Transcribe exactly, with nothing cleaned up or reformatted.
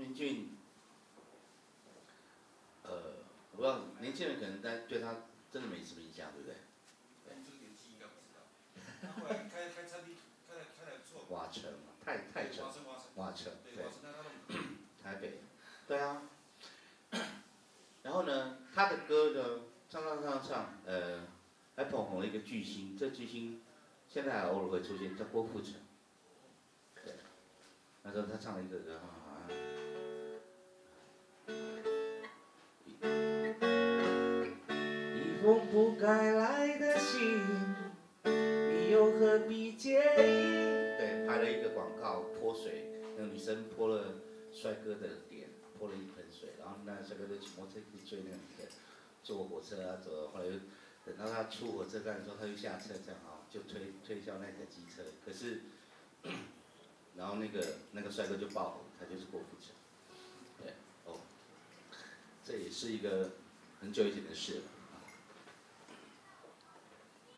林俊，呃，我不知道年轻人可能在对他真的没什么印象，对不对？ 对。这个年纪应该不知道。他后来开开餐厅，开来开来不错。 瓦城嘛，太太城。 瓦城瓦城。 瓦城。 对。瓦城那他弄。 台北。对啊。然后呢，他的歌呢，唱唱唱唱，呃，还捧红了一个巨星，这巨星现在还偶尔会出现，叫郭富城。对。那时候他唱了一个歌，好像。一封不该来的信，你又何必介意？对，拍了一个广告泼水，那个女生泼了帅哥的脸，泼了一盆水，然后那帅哥就骑摩托车去追那个女的，坐火车啊走，后来又等到他出火车站的时候，他就下车这样啊，就推推销那台机车，可是，然后那个那个帅哥就爆红，他就是郭富城。对，哦，这也是一个很久以前的事了。